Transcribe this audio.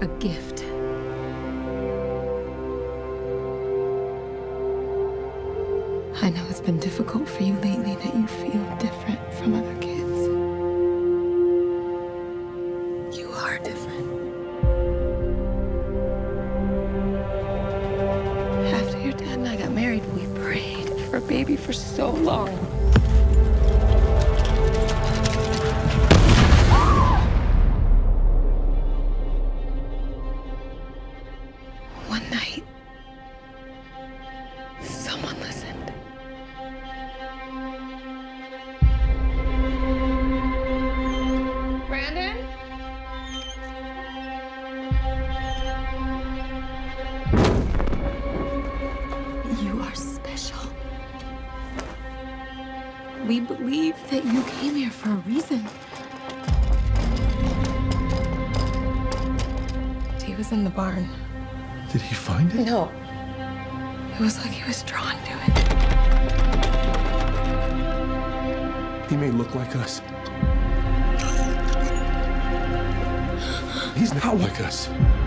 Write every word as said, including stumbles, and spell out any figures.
a gift. I know it's been difficult for you lately that you feel different from other kids. You are different. After your dad and I got married, we prayed for a baby for so long. One night, someone listened. Brandon? You are special. We believe that you came here for a reason. He was in the barn. Did he find it? No. It was like he was drawn to it. He may look like us. He's not like us.